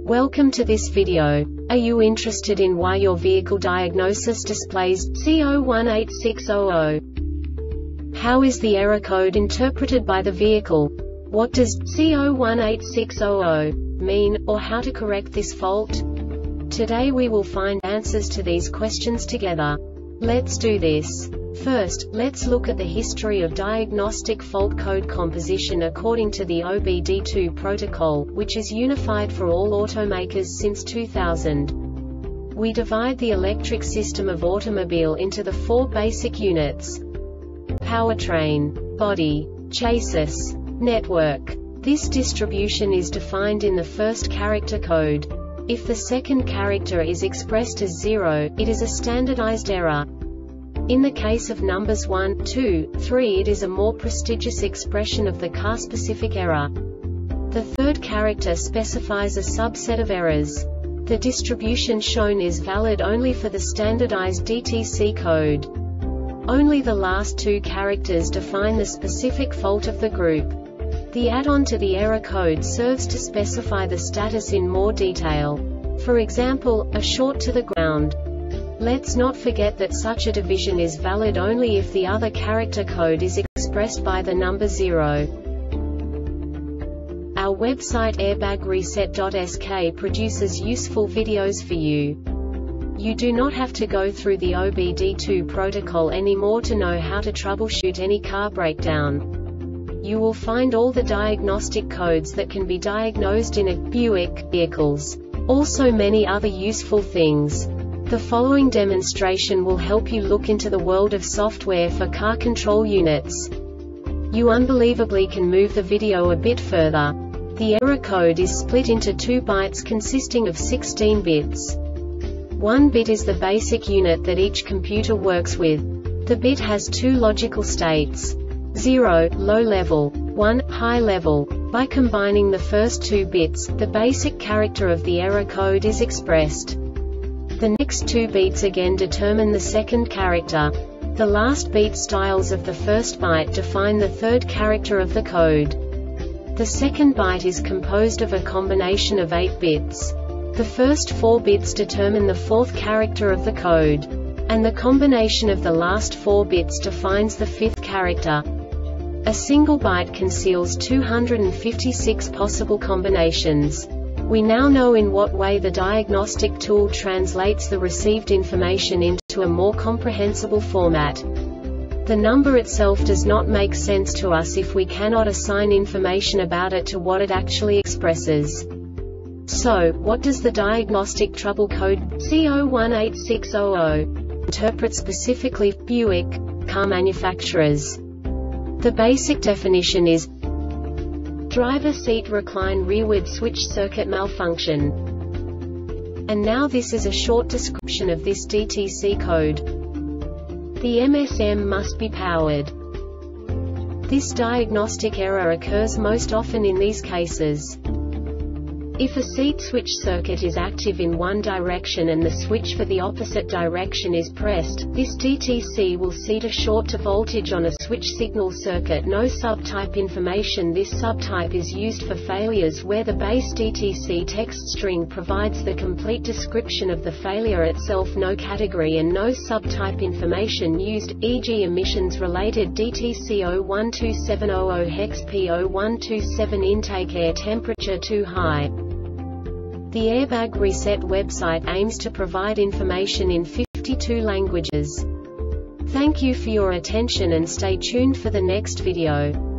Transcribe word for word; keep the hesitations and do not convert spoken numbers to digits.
Welcome to this video. Are you interested in why your vehicle diagnosis displays C zero one eight six zero zero? How is the error code interpreted by the vehicle? What does C zero one eight six zero zero mean, or how to correct this fault? Today we will find answers to these questions together. Let's do this. First, let's look at the history of diagnostic fault code composition according to the O B D two protocol, which is unified for all automakers since two thousand. We divide the electric system of automobile into the four basic units: powertrain, body, chassis, network. This distribution is defined in the first character code. If the second character is expressed as zero, it is a standardized error. In the case of numbers one, two, three, it is a more prestigious expression of the car-specific error. The third character specifies a subset of errors. The distribution shown is valid only for the standardized D T C code. Only the last two characters define the specific fault of the group. The add-on to the error code serves to specify the status in more detail. For example, a short to the ground. Let's not forget that such a division is valid only if the other character code is expressed by the number zero. Our website airbag reset dot S K produces useful videos for you. You do not have to go through the O B D two protocol anymore to know how to troubleshoot any car breakdown. You will find all the diagnostic codes that can be diagnosed in a Buick vehicles. Also many other useful things. The following demonstration will help you look into the world of software for car control units. You unbelievably can move the video a bit further. The error code is split into two bytes consisting of sixteen bits. One bit is the basic unit that each computer works with. The bit has two logical states: zero, low level, one, high level. By combining the first two bits, the basic character of the error code is expressed. The next two beats again determine the second character. The last beat styles of the first byte define the third character of the code. The second byte is composed of a combination of eight bits. The first four bits determine the fourth character of the code. And the combination of the last four bits defines the fifth character. A single byte conceals two hundred fifty-six possible combinations. We now know in what way the diagnostic tool translates the received information into a more comprehensible format. The number itself does not make sense to us if we cannot assign information about it to what it actually expresses. So, what does the diagnostic trouble code C zero one eight six zero zero interpret specifically for Buick car manufacturers? The basic definition is driver seat recline rearward switch circuit malfunction. And now this is a short description of this D T C code. The M S M must be powered. This diagnostic error occurs most often in these cases. If a seat switch circuit is active in one direction and the switch for the opposite direction is pressed, this D T C will seed a short to voltage on a switch signal circuit. No subtype information. This subtype is used for failures where the base D T C text string provides the complete description of the failure itself. No category and no subtype information used, for example emissions related D T C zero one two seven zero zero hex P zero one two seven intake air temperature too high. The Airbag Reset website aims to provide information in fifty-two languages. Thank you for your attention and stay tuned for the next video.